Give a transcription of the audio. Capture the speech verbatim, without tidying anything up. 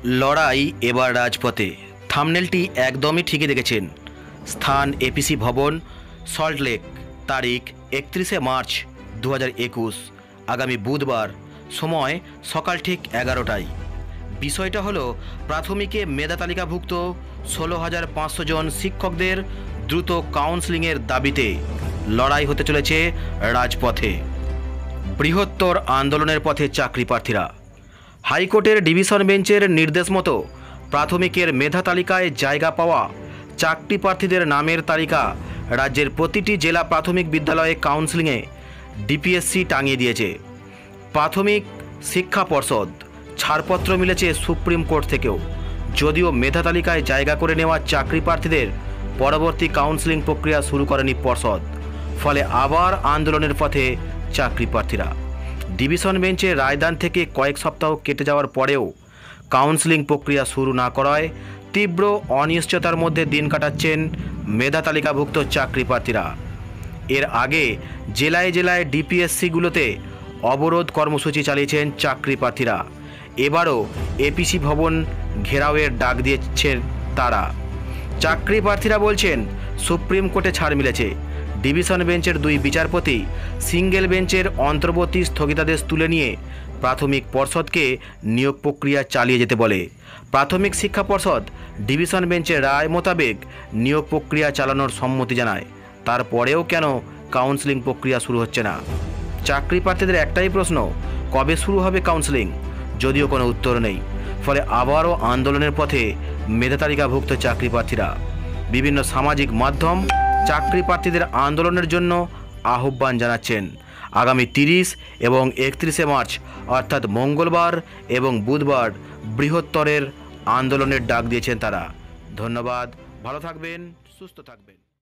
লড়াই এবার রাজপথে। থাম্বনেলটি একদমই ঠিকই দেখেছেন। স্থান এপিসি ভবন, সল্টলেক। তারিখ একত্রিশে মার্চ দু হাজার একুশ, আগামী বুধবার। সময় সকাল ঠিক এগারোটায়। বিষয়টা হলো প্রাথমিকে মেধা তালিকাভুক্ত ষোলো হাজার পাঁচশো জন শিক্ষকদের দ্রুত কাউন্সেলিংয়ের দাবিতে লড়াই হতে চলেছে রাজপথে। বৃহত্তর আন্দোলনের পথে চাকরি প্রার্থীরা। হাইকোর্টের ডিভিশন বেঞ্চের নির্দেশ মতো প্রাথমিকের মেধা তালিকায় জায়গা পাওয়া চাকরি প্রার্থীদের নামের তালিকা রাজ্যের প্রতিটি জেলা প্রাথমিক বিদ্যালয়ে কাউন্সেলিংয়ে ডিপিএসসি টাঙিয়ে দিয়েছে। প্রাথমিক শিক্ষা পর্ষদ ছাড়পত্র মিলেছে সুপ্রিম কোর্ট থেকেও, যদিও মেধা তালিকায় জায়গা করে নেওয়া চাকরি প্রার্থীদের পরবর্তী কাউন্সেলিং প্রক্রিয়া শুরু করেনি পর্ষদ। ফলে আবার আন্দোলনের পথে চাকরি প্রার্থীরা। ডিভিশন বেঞ্চে রায়দান থেকে কয়েক সপ্তাহ কেটে যাওয়ার পরেও কাউন্সেলিং প্রক্রিয়া শুরু না করায় তীব্র অনিশ্চয়তার মধ্যে দিন কাটাচ্ছেন মেধা তালিকাভুক্ত চাকরি প্রার্থীরা। এর আগে জেলায় জেলায় ডিপিএসসিগুলোতে অবরোধ কর্মসূচি চালিয়েছেন চাকরি প্রার্থীরা। এবারও এপিসি ভবন ঘেরাওয়ের ডাক দিয়েছেন তারা। চাকরি প্রার্থীরা বলছেন সুপ্রিম কোর্টে ছাড় মিলেছে। ডিভিশন বেঞ্চের দুই বিচারপতি সিঙ্গেল বেঞ্চের অন্তর্বর্তী স্থগিতাদেশ তুলে নিয়ে প্রাথমিক পর্ষদকে নিয়োগ প্রক্রিয়া চালিয়ে যেতে বলে। প্রাথমিক শিক্ষা পর্ষদ ডিভিশন বেঞ্চের রায় মোতাবেক নিয়োগ প্রক্রিয়া চালানোর সম্মতি জানায়। তারপরেও কেন কাউন্সেলিং প্রক্রিয়া শুরু হচ্ছে না? চাকরি প্রার্থীদের একটাই প্রশ্ন, কবে শুরু হবে কাউন্সেলিং? যদিও কোনো উত্তর নেই। ফলে আবারও আন্দোলনের পথে মেধা তালিকাভুক্ত চাকরি প্রার্থীরা। বিভিন্ন সামাজিক মাধ্যম চাকরি প্রার্থীদের আন্দোলনের জন্য আহ্বান জানাচ্ছেন। আগামী তিরিশ এবং একত্রিশে মার্চ অর্থাৎ মঙ্গলবার এবং বুধবার বৃহত্তরের আন্দোলনের ডাক দিয়েছেন তারা। ধন্যবাদ, ভালো থাকবেন, সুস্থ থাকবেন।